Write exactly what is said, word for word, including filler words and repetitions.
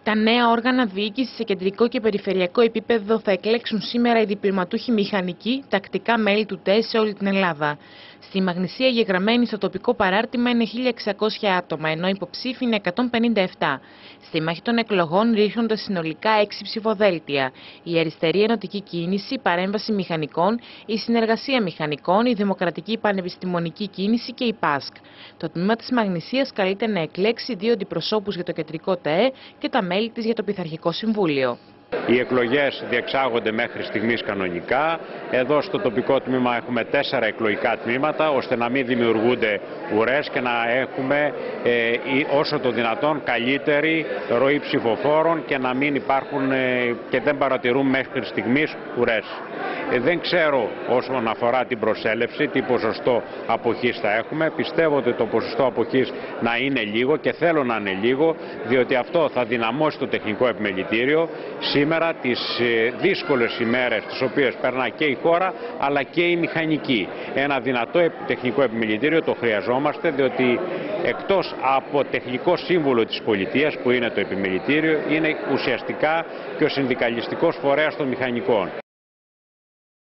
Τα νέα όργανα διοίκηση σε κεντρικό και περιφερειακό επίπεδο θα εκλέξουν σήμερα οι διπλωματούχοι μηχανικοί, τακτικά μέλη του ΤΕΣ σε όλη την Ελλάδα. Στη Μαγνησία εγγεγραμμένοι στο τοπικό παράρτημα είναι χίλια εξακόσια άτομα, ενώ υποψήφοι είναι εκατόν πενήντα επτά. Στη μάχη των εκλογών ρίχνονται συνολικά έξι ψηφοδέλτια. Η Αριστερή Ενωτική Κίνηση, η Παρέμβαση Μηχανικών, η Συνεργασία Μηχανικών, η Δημοκρατική Πανεπιστημονική Κίνηση και η ΠΑΣΚ. Το τμήμα της Μαγνησίας καλείται να εκλέξει δύο αντιπροσώπους για το κεντρικό ΤΕΕ και τα μέλη της για το Πειθαρχικό Συμβούλιο. Οι εκλογές διεξάγονται μέχρι στιγμής κανονικά. Εδώ στο τοπικό τμήμα έχουμε τέσσερα εκλογικά τμήματα, ώστε να μην δημιουργούνται ουρές και να έχουμε ε, όσο το δυνατόν καλύτερη ροή ψηφοφόρων και να μην υπάρχουν ε, και δεν παρατηρούμε μέχρι στιγμής ουρές. Ε, δεν ξέρω όσον αφορά την προσέλευση, τι ποσοστό αποχής θα έχουμε. Πιστεύω ότι το ποσοστό αποχής να είναι λίγο και θέλω να είναι λίγο, διότι αυτό θα δυναμώσει το τεχνικό επιμελητήριο σήμερα τις δύσκολες ημέρες τις οποίες περνά και η χώρα αλλά και η μηχανική. Ένα δυνατό τεχνικό επιμελητήριο το χρειαζόμαστε, διότι εκτός από τεχνικό σύμβουλο της πολιτείας που είναι το επιμελητήριο, είναι ουσιαστικά και ο συνδικαλιστικός φορέας των μηχανικών.